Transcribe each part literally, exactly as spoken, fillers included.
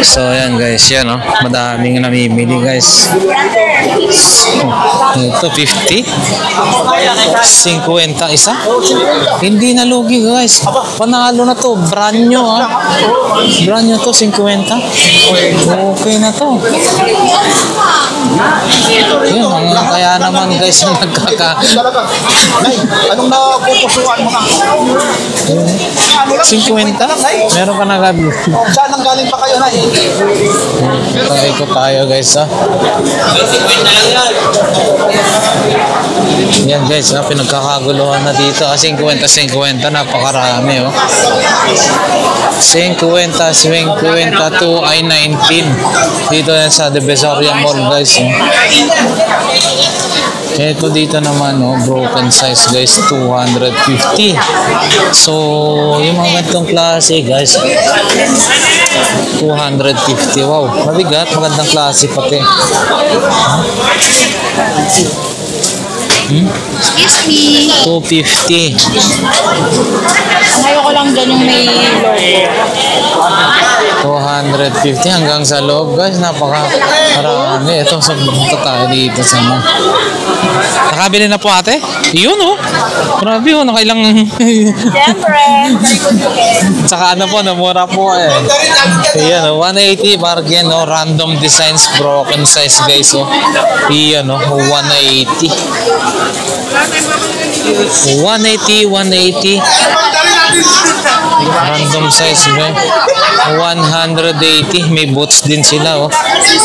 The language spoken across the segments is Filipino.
So ayan guys, yan oh, madaming namimili guys. Ito fifty, fifty isa. Hindi na lugi guys, panalo na to, brand new ah. Brand new to, fifty. Okay na to. Yun, mga kaya naman guys ang nagkaka anong napupusuan mo na? fifty? Meron ka na gabi. Saan ang galing pa kayo, Nay? Ito tayo guys ha. Yan guys ha, pinagkakaguluhan na dito ha. fifty, fifty, napakarami oh. fifty, fifty-two ay nineteen. Dito yan sa Divisoria Mall guys oh. Ito dito naman oh, broken size guys, two fifty. So yung mga ganitong klase guys, two fifty. Wow, mabigat, magandang klase pati. Huh? Hmm? Excuse me. two fifty. Ayoko lang dyan yung may logo. two fifty hanggang sa loob guys, napakarami. Ito sa punta tayo dito sa mga. Nakabili na po ate? Yun oh. Grabe oh, nakailang. Siyempre. Saka ano po, namura po eh. Ayan oh, one eighty bargain oh, random designs, broken size guys oh. Ayan oh, one eighty. one eighty, one eighty. Random size guys. one eighty, may boots din sila oh.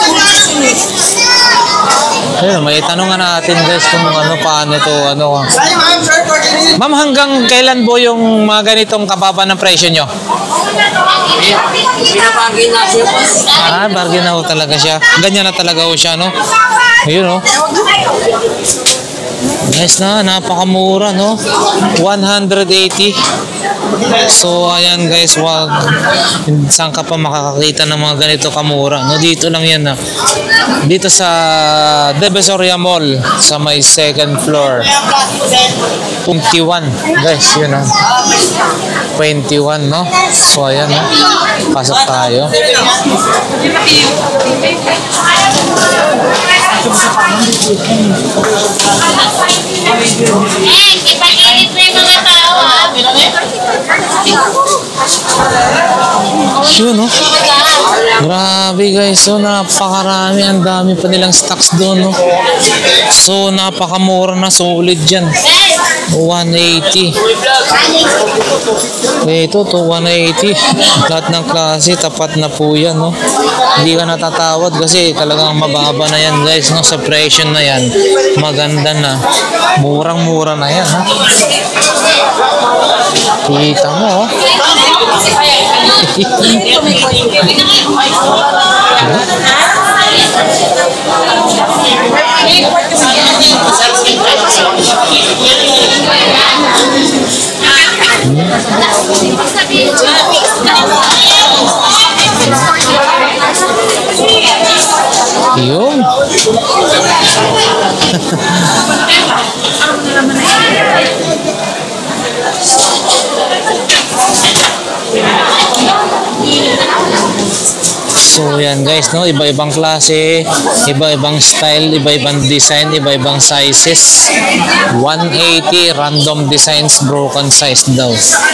Ayun, may tanong natin guys kung ano paano to ano. Ma'am, hanggang kailan po yung mga ganitong kababa ng presyo nyo? Pinapagin na siya po. Ah, bargain na ho talaga siya. Ganyan na talaga ho siya no. Ayun oh. Guys na, napakamura no. one eighty. So ayan guys, wag saan ka pa makakakita ng mga ganito kamura no? Dito lang yan na. Dito sa Divisoria Mall sa may second floor. twenty-one guys, yun no. twenty-one no. So ayan no. Pasok tayo. Eh, ipag-init mo yung mga tao ha. Yun no. Grabe guys, so napakarami, ang dami pa nilang stocks doon no. So napakamura na, solid dyan. one eighty. Ito to one eighty. Lahat ng klase, tapat na po yan no. Hindi ka natatawad kasi talagang mababa na yan guys no. Sa presyo na yan, maganda na. Murang mura na yan ha. Kita mo oh. Yun. So yan guys no, iba-ibang klase, iba-ibang style, iba-ibang design, iba-ibang sizes. one eighty, random designs, broken size daw.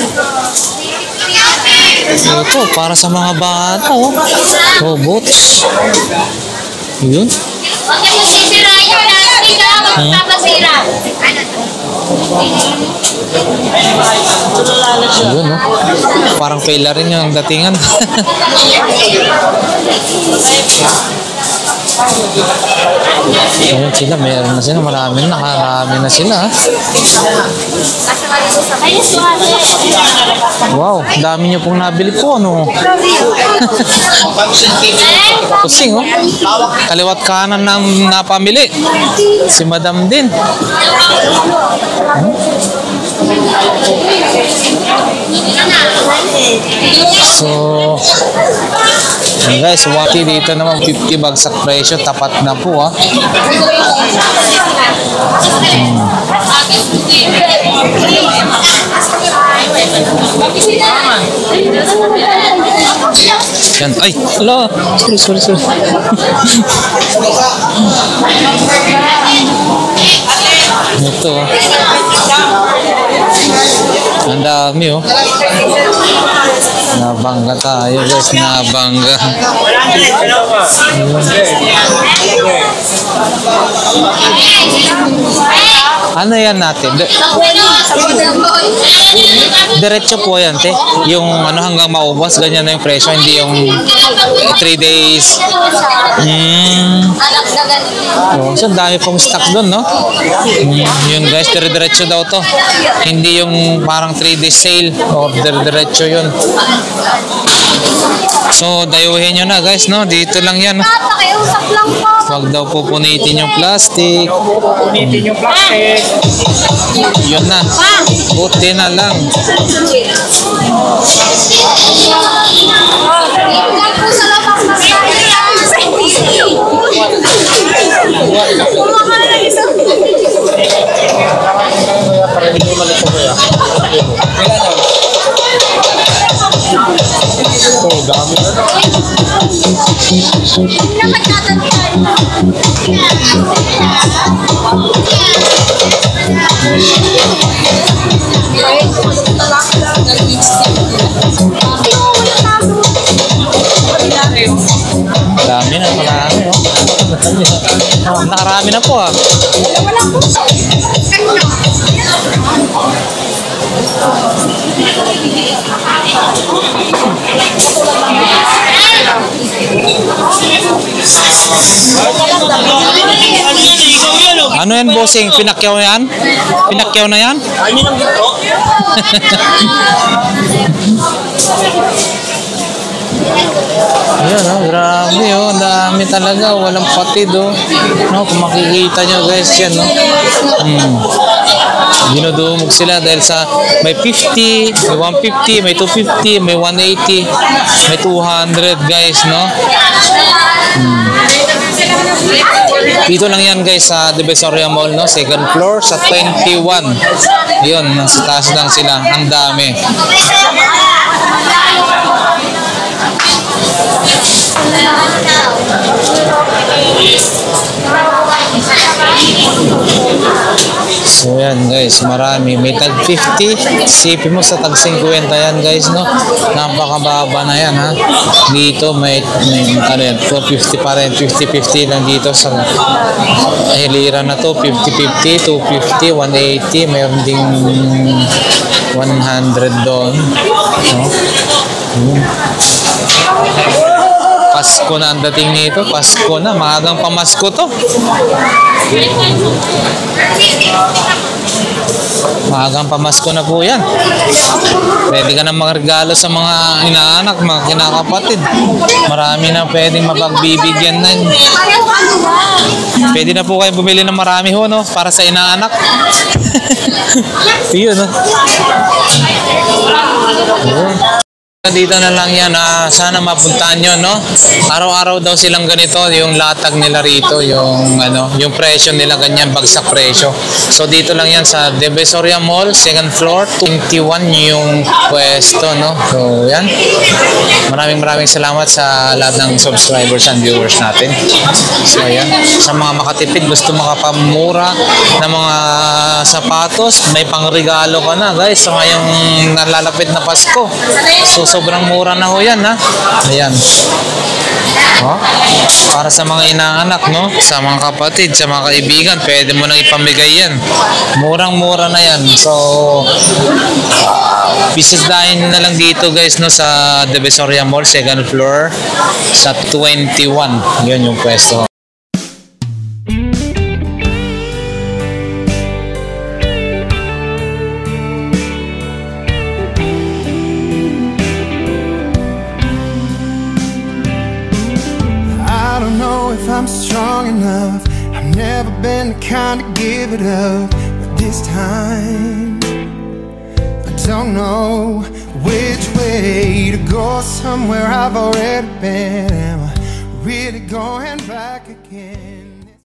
Ito para sa mga bata oh. Oh, boots. Yun. Huwag niyo masisira yung plastic ha. Huwag magpapasira. Yun no. Parang failure rin yung datingan. Ayun sila, meron na sila, marami na, nakarami na sila. Wow, dami nyo pong nabili po, ano? Kusing, oh. Kaliwat kanan ng napamili. Si Madam din. Hmm? So, guys, waki dito naman fifty bagsak presyo, tapat na po ah. Hmm. Yan. Ay, ala. Sorry, sorry, sorry. Ito. Oh. Ang dami oh. Nabangga tayo guys, nabangga. Ano yan natin? De- Diretso po yan, te. Yung ano hanggang maubos, ganyan na yung presyo, hindi yung three days. Hmm. Oh, so dami pong stock doon, no? Mm, yun guys, dire-diretso daw to. Hindi yung parang three days sale or dire-diretso yun. So, dayuhin nyo na guys, no? Dito lang yan. Pakiusap lang po. Huwag daw po punitin yung plastic. Punitin yung plastic. Yun na. Buti na lang. Huwag po sa labas na Oh, dami na. Dami na, marami. Oh. Nakarami na po ah. Ano yan, bossing? Pinakyaw na yan? Pinakyaw na yan? Ano yung gito? Ayan, oh, grabe, oh. Ang dami talaga. Walang patid, oh. No, kung makikita nyo, guys, yan, no? Hmm. Dinudumog sila dahil sa may fifty, may one fifty, may two fifty, may one eighty, may two hundred, guys, no? Hmm. Dito lang yan, guys, sa Divisoria Mall, no? Second floor sa twenty-one. Yun, nasa taas lang sila. Ang dami. So yan guys, marami. May tag fifty, sipin mo sa tag fifty yan guys, no? Napakababa na yan, ha? Dito may, may ano yan, two fifty pa rin, fifty fifty lang dito sa hilira na to, fifty fifty, two fifty, one eighty, mayroon ding one hundred doon, no? Hmm. Pasko na ang dating nito. Pasko na. Maagang pamasko to. Maagang pamasko na po yan. Pwede ka na magregalo sa mga inaanak, mga kinakapatid. Marami na pwedeng mapagbibigyan na. Pwede na po kayo bumili ng marami ho, no? Para sa inaanak. Yun, no? Yun. Dito na lang yan, ah, sana mapuntahan nyo, no? Araw-araw daw silang ganito, yung latag nila rito, yung ano, yung presyo nila ganyan, bagsak presyo. So dito lang yan sa Divisoria Mall, second floor, twenty-one yung pwesto, no? So yan. Maraming maraming salamat sa lahat ng subscribers and viewers natin. So yan. Sa mga makatipid, gusto makapamura ng mga sapatos, may pangregalo ka na, guys. So ngayong nalalapit na Pasko. So sobrang mura na ho yan, ha? Ayan. Oh, para sa mga inaanak, no? Sa mga kapatid, sa mga kaibigan, pwede mo nang ipamigay yan. Murang-mura na yan. So, bisitahin na lang dito, guys, no? Sa Divisoria Mall, second floor, sa twenty-one. Yun yung pwesto. If I'm strong enough, I've never been the kind to give it up, but this time I don't know which way to go. Somewhere I've already been. Am I really going back again?